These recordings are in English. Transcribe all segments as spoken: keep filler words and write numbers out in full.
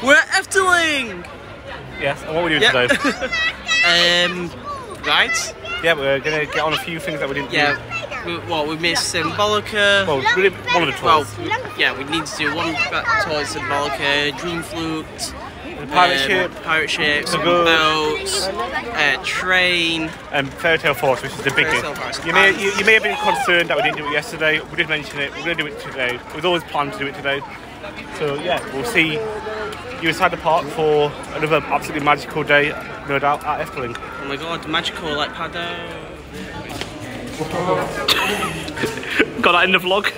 We're at Efteling! Yes, and what are we doing yep. today? um, rides? Yeah, we're going to get on a few things that we didn't yeah. do. We, well, we missed Symbolica. Well, we did one of the tours. Well, yeah, we need to do one tour at Symbolica, Dream Flute, the pirate um, ship, pirate ships, boats, boats uh, train, and Fairytale Force, which is the biggest. You may you, you may have been concerned that we didn't do it yesterday. We did mention it. We're going to do it today. We've always planned to do it today. So yeah, we'll see you inside the park for another absolutely magical day, no doubt, at Efteling. Oh my god, magical like Pado. Got that in the vlog.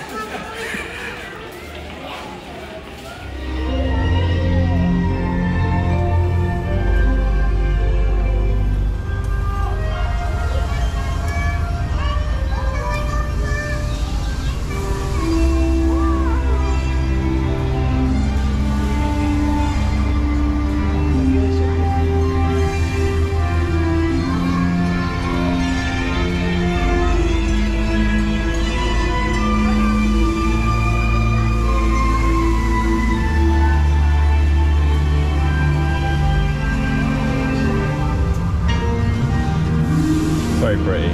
Very pretty.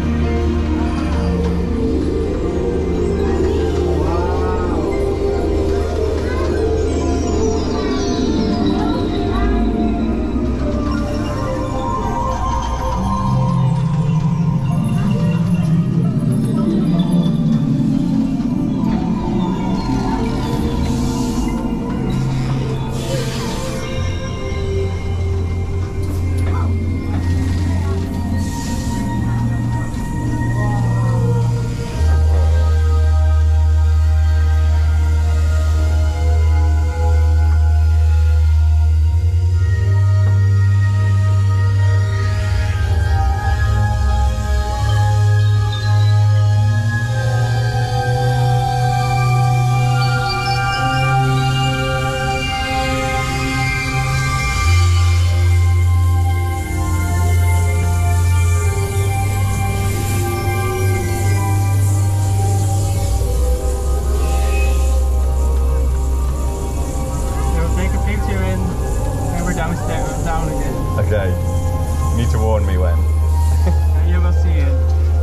Okay, you need to warn me when. You will see it.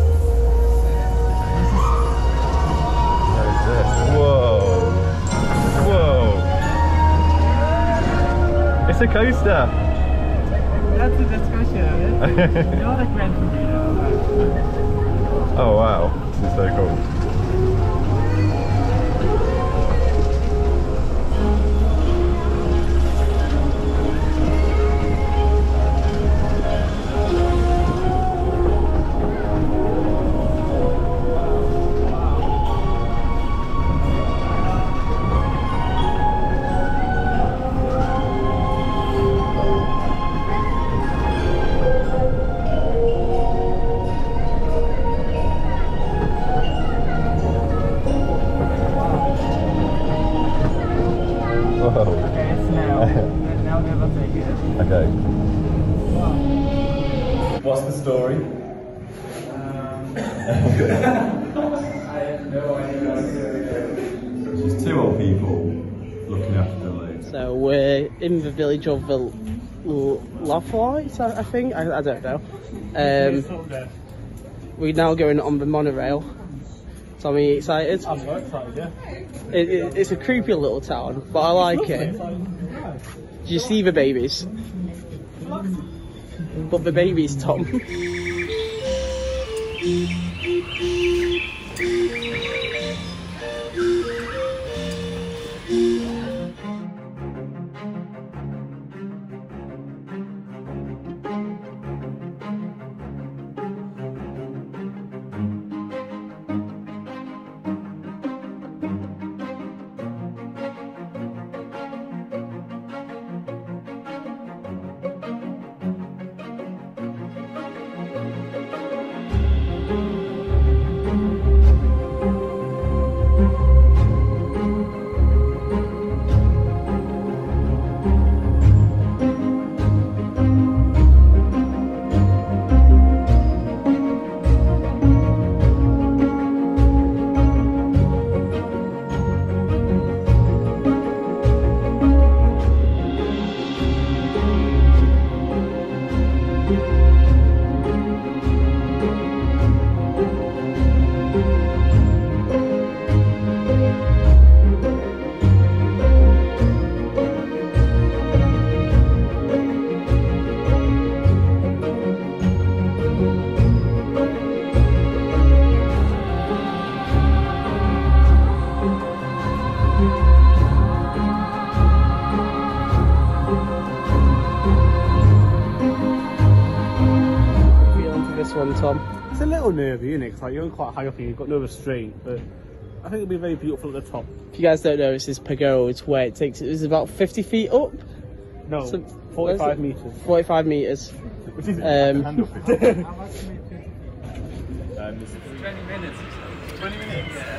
What is this? Whoa! Whoa! It's a coaster! That's a discussion. You're like Gran Torino. Oh wow, this is so cool. Okay, it's now. Now never take it. Okay. What's the story? Um, I have no idea. There's two old people looking after the lake. So we're in the village of the Lovelights, I think. I, I don't know. Um, we're now going on the monorail. So I'm really excited. I'm so excited, yeah. It, it, it's a creepy little town, but I like it. Do you see the babies? But the babies, Tom. one, Tom? It's a little nervy, isn't it? Because like, you're quite high up and you've got no restraint, but I think it'll be very beautiful at the top. If you guys don't know, it's this pagoda. It's where it takes. It's about fifty feet up. No, So, forty-five metres. Forty-five meters. Which is Um, um, twenty minutes. twenty minutes? Yeah.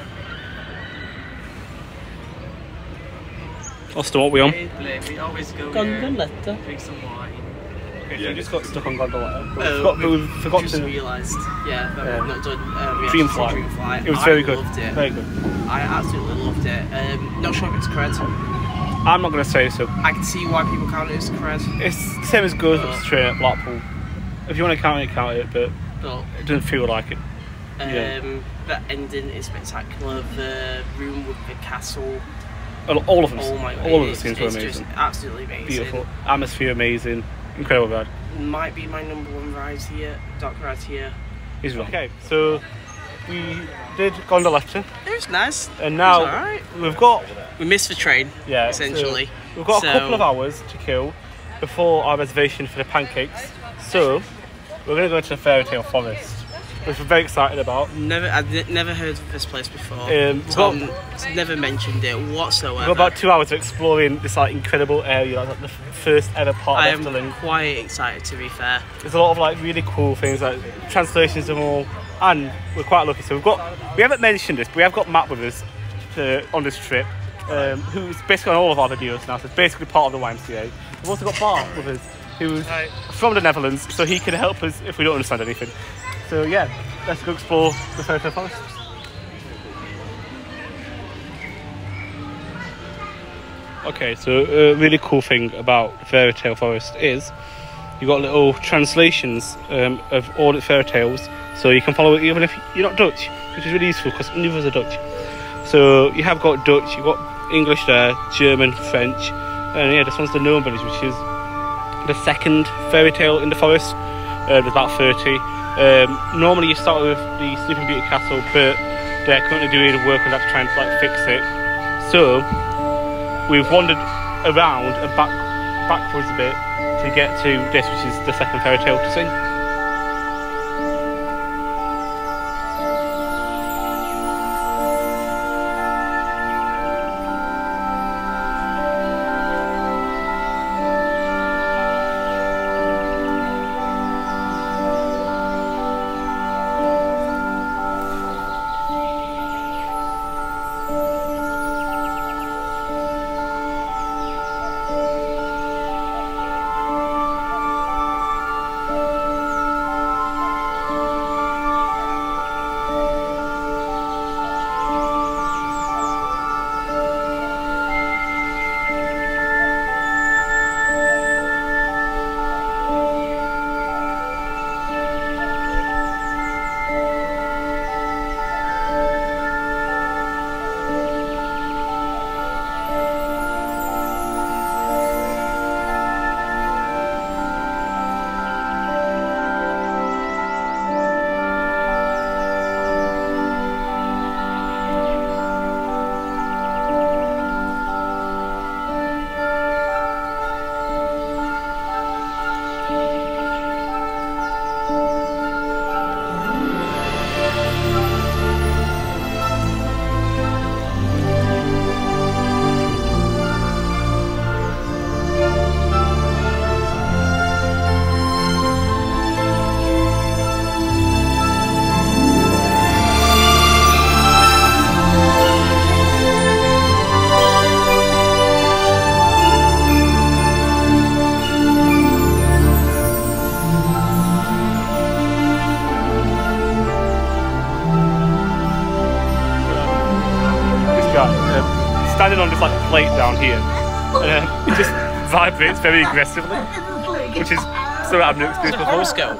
Austin, what are we on? We always go Gondoletta. drink some wine. Okay, so we just got stuck on Gondoletta. But Oh, we forgot, but we forgot just to realised, yeah, that Yeah. we've not done uh, we Dream actually Flight. did Dream Flight. It was I very good. Loved it. Very good. I absolutely loved it. Um, not sure if it's cred. I'm not going to say so. I can see why people count it as cred. It's the same as Ghost of Train at Blackpool. If you want to count it, count it, but But it doesn't feel like it. um, Yeah. the ending is spectacular. The room with the castle. All all of them. Oh my god! all of the it's, scenes were it's amazing. just absolutely amazing. Beautiful. Atmosphere amazing. Incredible ride. Might be my number one ride here. Dark ride here. He's right. Okay, so we did Gondoletta, It was nice. and now It was alright. we've got We missed the train. yeah, essentially. so we've got So- a couple of hours to kill before our reservation for the pancakes. So we're going to go into the Fairytale Forest, which we're very excited about. Never, I've n- never heard of this place before. Um, we've Tom got- never mentioned it whatsoever. We've got about two hours of exploring this like incredible area, like the f- first ever part I of am Efteling. quite excited, to be fair. There's a lot of like really cool things, like translations of them all, and we're quite lucky. So we've got, we haven't mentioned this, but we have got Matt with us to, on this trip, um, who's basically on all of our videos now, so it's basically part of the Y M C A. We've also got Bart with us, who's Hi. from the Netherlands, so he can help us if we don't understand anything. So yeah, let's go explore the Fairytale Forest. Okay, so a really cool thing about the Fairytale Forest is you've got little translations um, of all the fairy tales, so you can follow it even if you're not Dutch, which is really useful because neither of us are Dutch. So you have got Dutch, you've got English there, German, French, and yeah, this one's the Gnome Village, which is the second fairy tale in the forest. Uh, there's about thirty. Um, normally you start with the Sleeping Beauty Castle, but they're currently doing work on that to try and like fix it. So we've wandered around and back backwards a bit to get to this, which is the second fairy tale to sing. Standing on this like plate down here, and um, it just vibrates very aggressively, which is so I've never experienced before. Horoscope.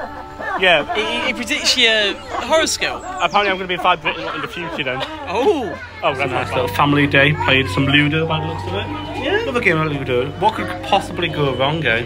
Yeah, It, it predicts your horoscope. apparently I'm going to be vibrating a lot in the future then. Oh. Oh, that's a nice little family day. Played some Ludo by the looks of it. Yeah. Another game of Ludo. What could possibly go wrong, eh?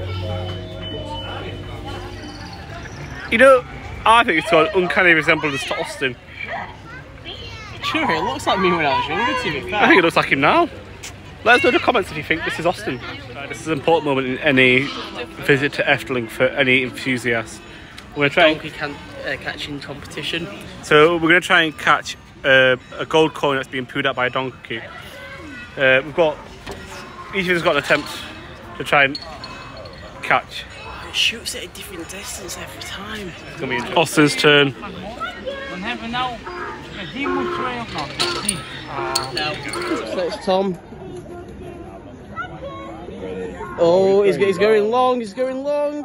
You know, I think it's got an uncanny resemblance to Austin. Sure, it looks like me when I was younger, to be fair. I think it looks like him now. Let us know in the comments if you think this is Austin. Right, this is an important moment in any visit to Efteling for any enthusiast. We're gonna try donkey can, uh, catching competition. So we're gonna try and catch uh, a gold coin that's being pooed out by a donkey. Uh, we've got each of us got an attempt to try and catch. It shoots at a different distance every time. It's gonna be interesting. Austin's turn. Dan hebben we nou, met die moeten wij ook nog. Die. No. So it's Tom. Oh, he's, he's going long, he's going long.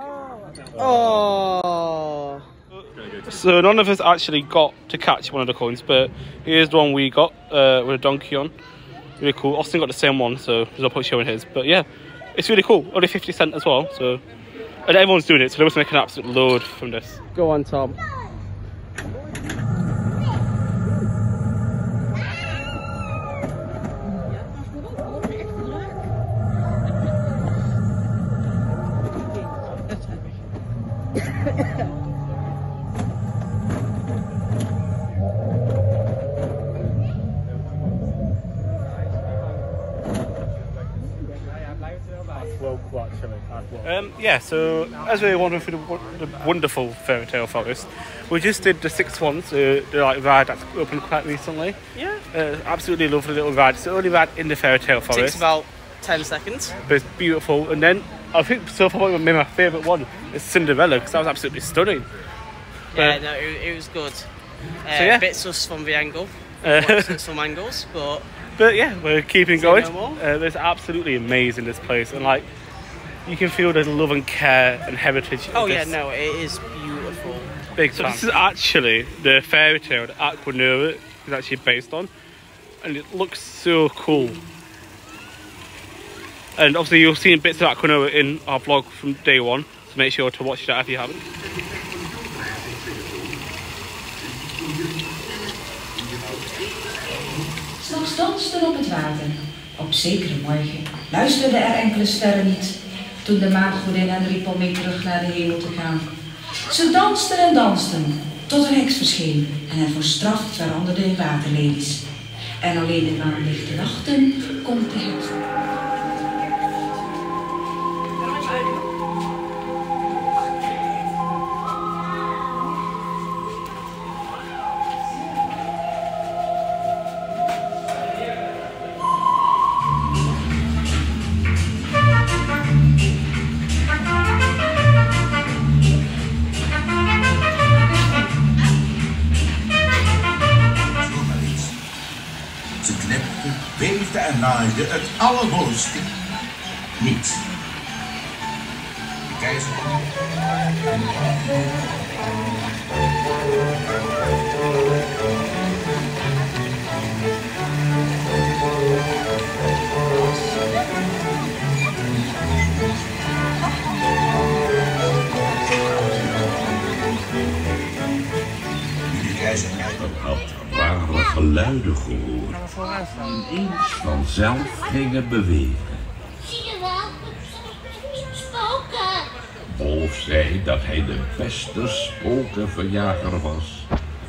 Oh. So none of us actually got to catch one of the coins, but here's the one we got uh, with a donkey on. Really cool. Austin got the same one, so there's no point showing his. But yeah, it's really cool. Only fifty cent as well, so and everyone's doing it, so they must make an absolute load from this. Go on, Tom. Um, yeah, so as we were wandering through the, the wonderful Fairytale forest, we just did the sixth one, so the like, ride that's opened quite recently. Yeah. Uh, absolutely lovely little ride. It's the only ride in the Fairytale forest. Takes about ten seconds. But it's beautiful. And then I think so far maybe my favourite one is Cinderella, because that was absolutely stunning. Yeah, But, no, it, it was good. Uh, So, yeah. Bits us from the angle, Uh, at some angles, but But yeah, we're keeping Say going. no more? Uh, it's absolutely amazing, this place, and like you can feel the love and care and heritage. oh of yeah, this no, it is beautiful. big. So this is actually the fairy tale that Aquanura is actually based on, and it looks so cool. And obviously you've seen bits of Aquanura in our vlog from day one, so make sure to watch that if you haven't. S'nachts dansten op het water. Op zekere morgen luisterden er enkele sterren niet, toen de maangodin hen riep om mee terug naar de hemel te gaan. Ze dansten en dansten, tot een heks verscheen en hen voor straf veranderde in waterlelies. En alleen in maanlichte nachten komt de heks. Beefde en naaide het allermooiste. Niets. De keizer. De keizer. Had ware geluiden gehoord, die vanzelf gingen bewegen. Zie je wel, spoken. Wolf zei dat hij de beste spokenverjager was.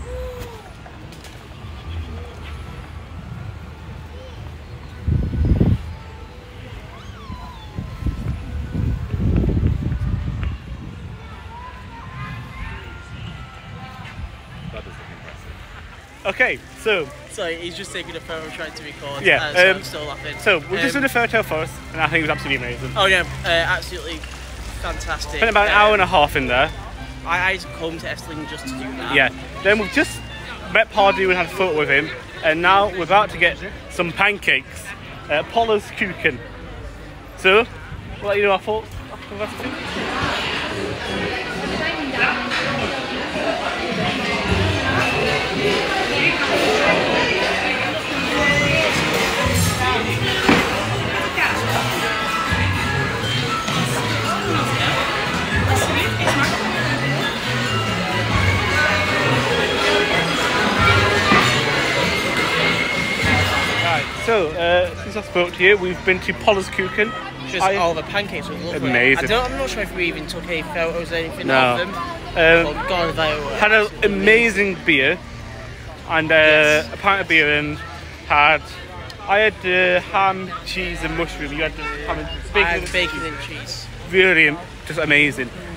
Okay, so Sorry, he's just taking a photo trying to record. Yeah, uh, so um, I'm still laughing. so we're just Um, in the Fairytale forest, and I think it was absolutely amazing. Oh yeah, uh, absolutely fantastic. Spent about an hour and a half in there. I, I come to Efteling just to do that. Yeah. Then we've just met Pardew and had a photo with him, and now we're about to get some pancakes at Paula's Kuchen. So, we'll let you know our thoughts after the recipe. So, uh, since I spoke to you, we've been to Paula's Kuchen. Just I- all the pancakes were lovely. Amazing. I don't, I'm not sure if we even took any photos or anything No. of them. Um, but God, they were had an amazing beer, and uh, Yes. a pint of beer, and had I had uh, ham, cheese, and mushroom. You had the ham and I bacon, had and bacon and cheese. really just amazing.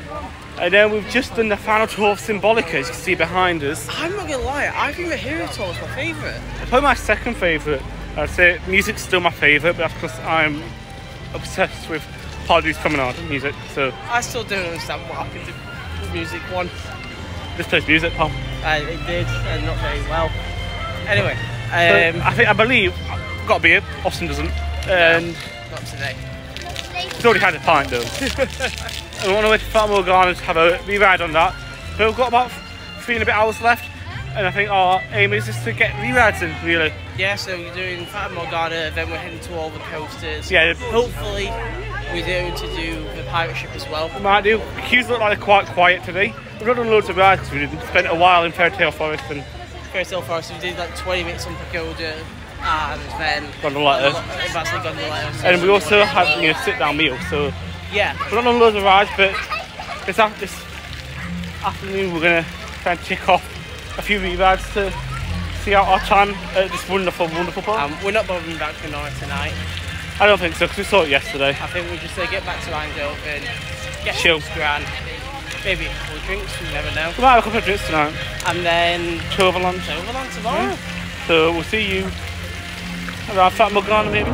And then we've just done the final tour of Symbolica, as you can see behind us. I'm not gonna lie, I think the Hero Tour is my favourite. It's probably my second favourite. I'd say music's still my favourite, but that's because I'm obsessed with Pardieu's Promenade music. So I still don't understand what happened to the music one. This plays music, pal. Uh, it did, and not very well. Anyway, So, um, I think I believe got a beer. Austin doesn't, and not today. he's already had a pint though. And we're on our way to Fata Morgana to have a re-ride on that. But we've got about three and a bit hours left, and I think our aim is just to get re-rides in, really. Yeah, so we're doing Fata Morgana, then we're heading to all the coasters. Yeah. Hopefully, we're going to do the pirate ship as well. We might do. The queues look like they're quite quiet today. We've not done loads of rides because we did spent a while in Fairytale Forest and Fairytale Forest, we did like twenty minutes on Pagoda, and then Gondolettas. Advanced Gondolettas. And we also had, you know, sit-down meals. So Yeah. we've not done loads of rides, but this, af this afternoon we're gonna try and tick off a few re-rides to see out our time at this wonderful, wonderful park. Um, we're not bothering back to Nora tonight. I don't think so because we saw it yesterday. I think we're just going to get back to Eindhoven, get Chill. some grand, maybe a couple of drinks, we never know. We might have a couple of drinks tonight. And then To Overland. to Overland tomorrow. Yeah. So we'll see you around Fata Morgana maybe.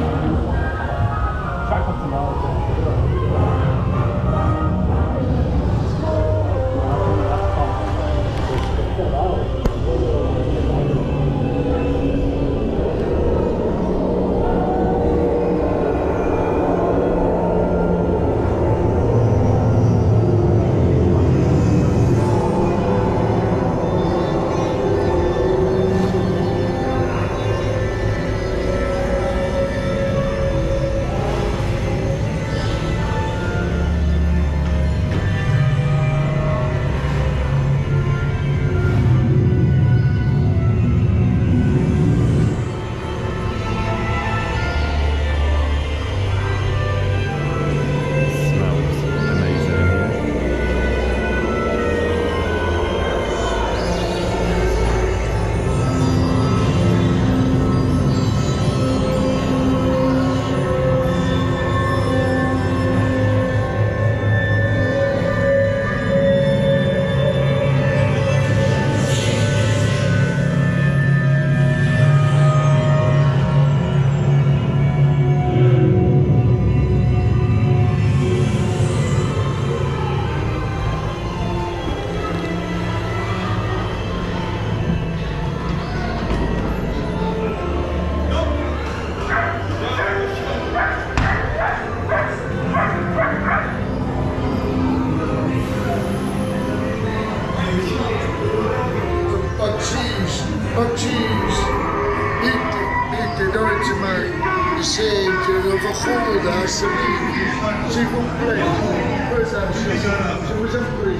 Pancakes, niet, niet de Duitse markt, de zeentje, of een goede, alsjeblieft. S'il vous plaît, je vous en prie.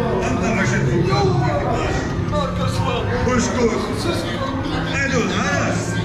Push good. I don't know.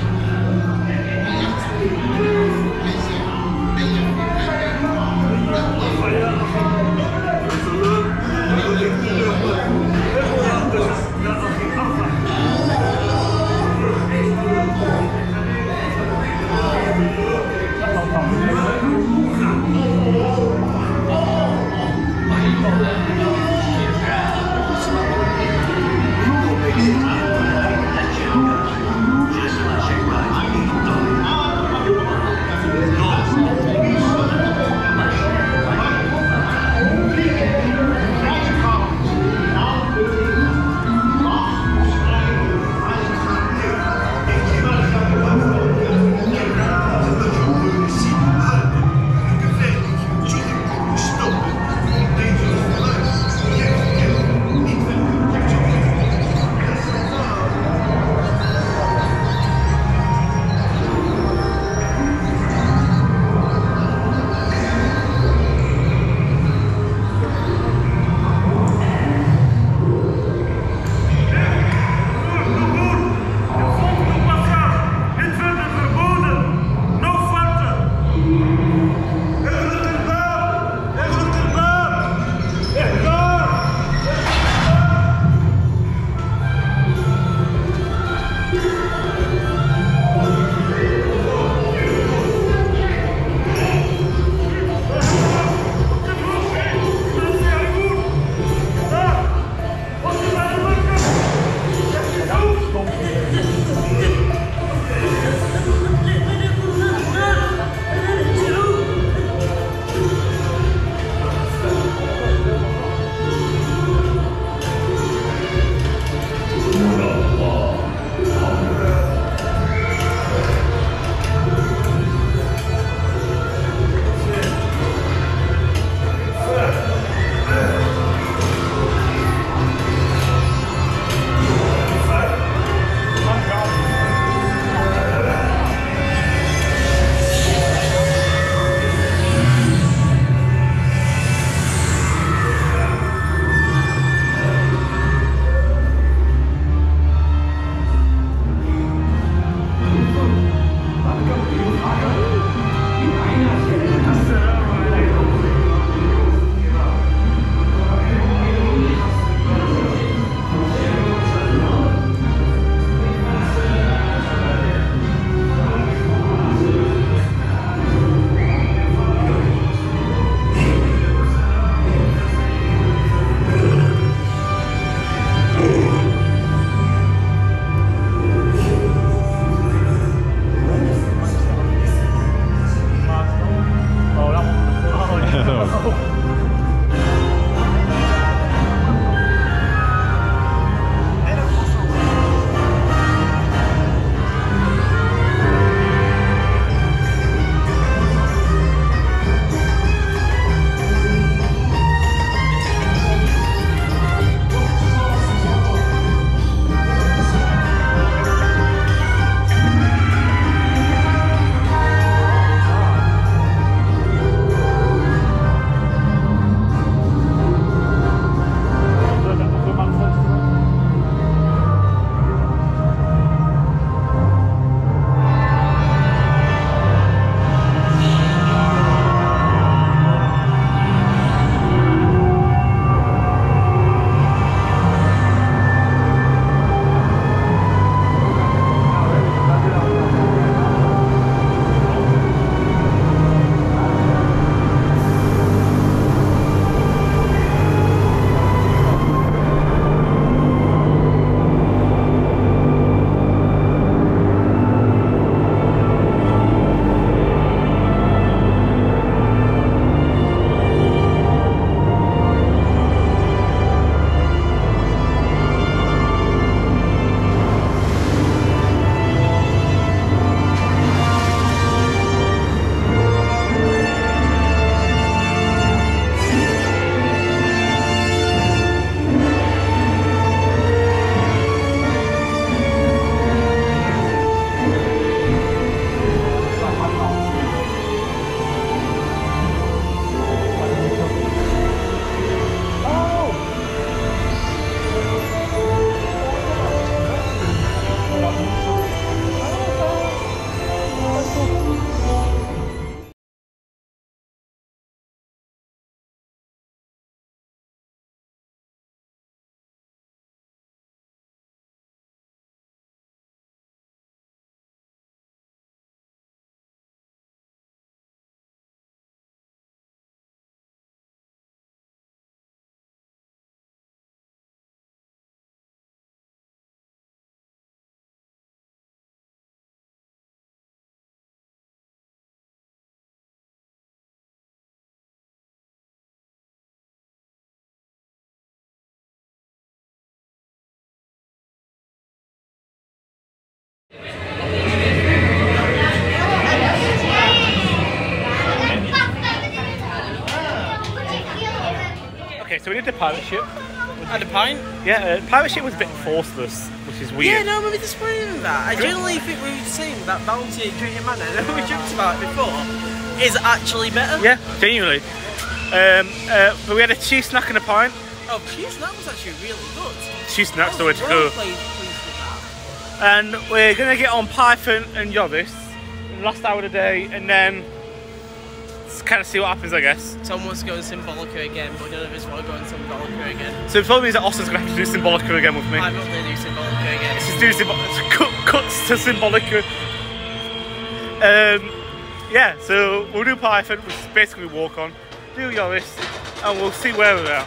Okay, so we did the pirate ship. Had a pint? Yeah, uh, pirate ship was a bit forceless, which is weird. Yeah, no, I'm a bit disappointed with that. I generally think we were saying that bounty drinking manor, I know we joked about it before, is actually better. Yeah, genuinely. Um, uh, but we had a cheese snack and a pint. Oh, cheese snack was actually really good. Cheese snack's the way to well go. pleased, pleased with that. And we're going to get on Python and Yovis in the last hour of the day, and then kind of see what happens, I guess. Tom wants to go in Symbolica again, but none of us want to go in Symbolica again. So it probably means that Austin's going to have to do Symbolica again with me. I'm not going to do Symbolica again. This is do Symbolica, cut, cuts to Symbolica. Um, yeah, so we'll do Python, which is basically walk on, do Yoris, and we'll see where we're at.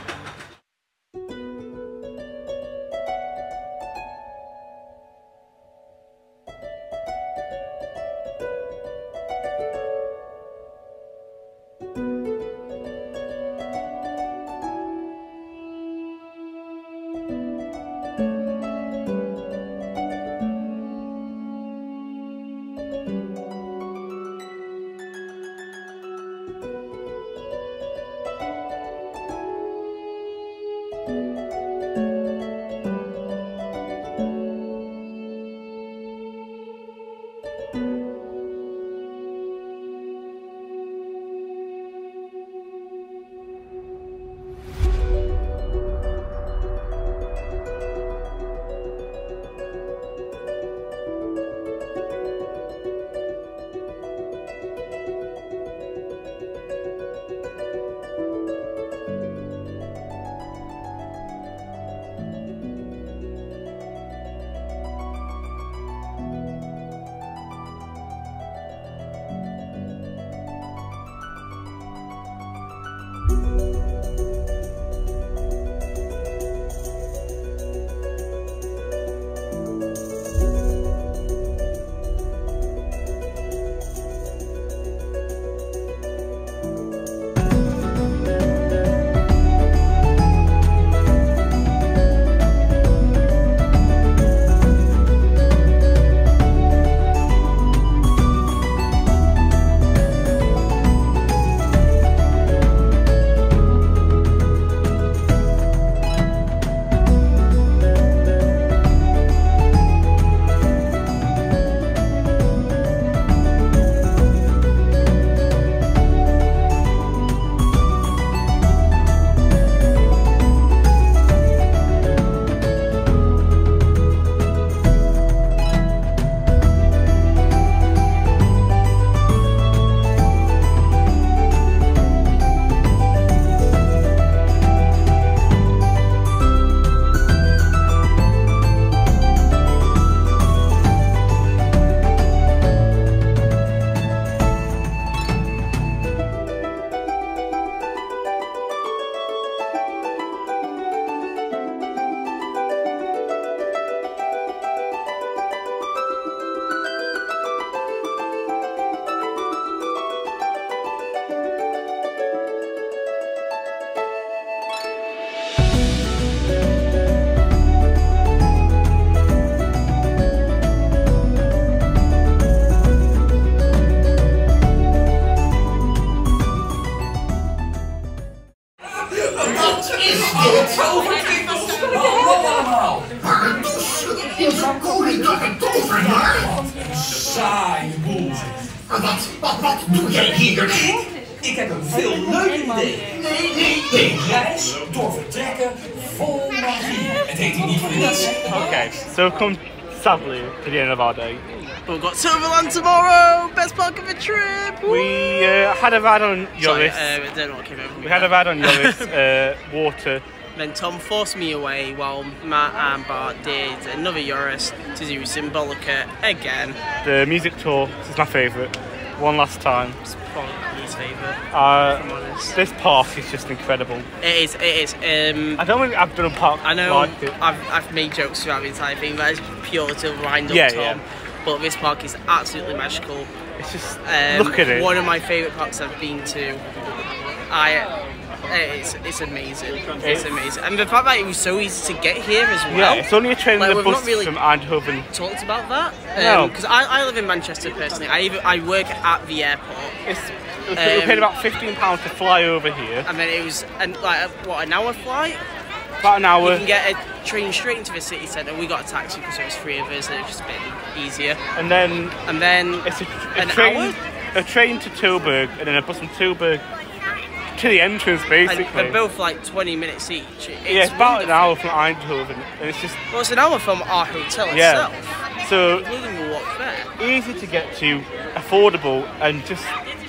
is dit? Hallo allemaal. Kom je toch een tovenaar? Saaie boel. Wat, wat, wat doe jij hier? Ik heb een veel leuker idee. Nee, nee, nee. Een reis door vertrekken vol magie. Het heet hier niet voor niets. Okay, so come sadly to the end of our day. We've got Silverland tomorrow, best part of the trip. Woo! We uh, had a ride on Sorry, Yoris. uh, I don't know what came over me. We had a ride on Yoris, uh, water. Then Tom forced me away while Matt and Bart did another Yoris to do Symbolica again. The music tour, this is my favourite. One last time. It's probably his favourite, Uh, if I'm honest. this park is just incredible. It is, it is. Um, I don't think I've done a park I know like it. I've, I've made jokes throughout the entire thing, that is purely to wind up Yeah, Tom. yeah. But this park is absolutely magical. It's just, Um, look at it. One of my favourite parks I've been to. I, it's, it's amazing. It's, It's- amazing. And the fact that it was so easy to get here as well. Yeah, it's only a train Like, and a we've bus not really from Eindhoven. talked about that. No. Because I, I live in Manchester personally. I even, I work at the airport. It's, we Um, paid about fifteen pounds to fly over here. And then it was an, like a, what an hour flight. About an hour. You can get a train straight into the city centre. We got a taxi because there was three of us, and it was just a bit easier. And then And then it's a, a an train, hour. a train to Tilburg, and then a bus from Tilburg to the entrance, And basically. they're both like twenty minutes each. It's yeah, it's about an wonderful. hour from Eindhoven, and it's just Well, it's an hour from our hotel yeah. itself. So Including the walk there. easy to get to, affordable, and just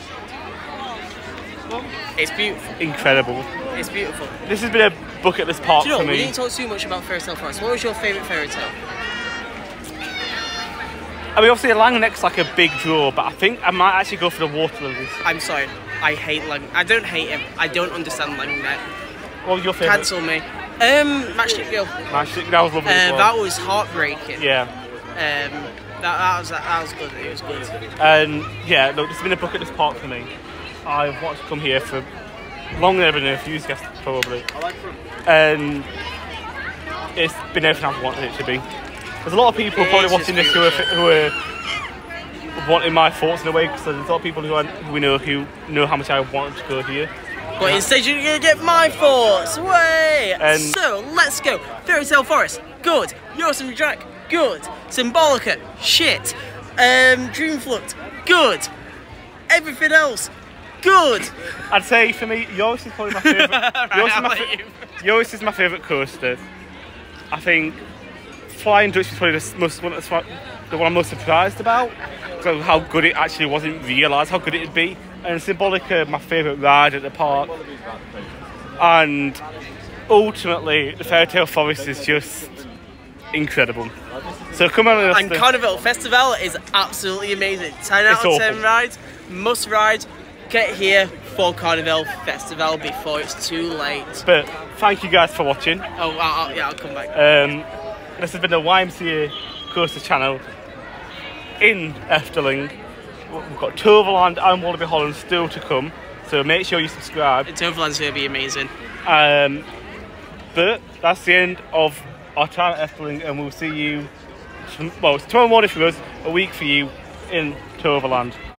It's beautiful. incredible. It's beautiful. This has been a bucket list park Do you know, for we me. didn't talk too much about Fairytale Forest. What was your favourite Fairytale? I mean, obviously, Lang Neck's like a big draw, but I think I might actually go for the water lilies. I'm sorry, I hate Lang. I don't hate him. I don't understand Lang Neck. What was your favourite? Cancel me. Um, Matchstick Girl. Matchstick, that was lovely Uh, as well. That was heartbreaking. Yeah. Um, that, that was that was good. It was good. And yeah, look, this has been a bucket list park for me. I've wanted to come here for longer than a few guests probably. And it's been everything I've wanted it to be. There's a lot of people It probably is watching just this who are, who are wanting my thoughts in a way, because there's a lot of people who, I, who we know who know how much I wanted to go here. But instead you're going to get my thoughts. Way! And- So, let's go. Fairytale Forest, good. Yosemite Track, good. Symbolica, shit. Um, Dreamflood, good. Everything else, good. I'd say for me, Yoris is probably my favourite. Right, Yoris, is I'll my let fa- you. Yoris is my favourite coaster. I think Flying Dutch is probably the most one that's the one I'm most surprised about, because of how good it actually was. I didn't realise how good it'd be. And Symbolica, my favourite ride at the park. And ultimately, the Fairytale Forest is just incredible. So come on, And Carnival Festival is absolutely amazing. ten out It's of ten awful. rides, must ride. Get here for Carnival Festival before it's too late. But thank you guys for watching. Oh, I'll, I'll, yeah, I'll come back. Um, this has been the Y M C A Coaster Channel in Efteling. We've got Toverland and Wallaby Holland still to come, so make sure you subscribe. Toverland's going to be amazing. Um, but that's the end of our time at Efteling, and we'll see you, well, it's tomorrow morning for us, a week for you in Toverland.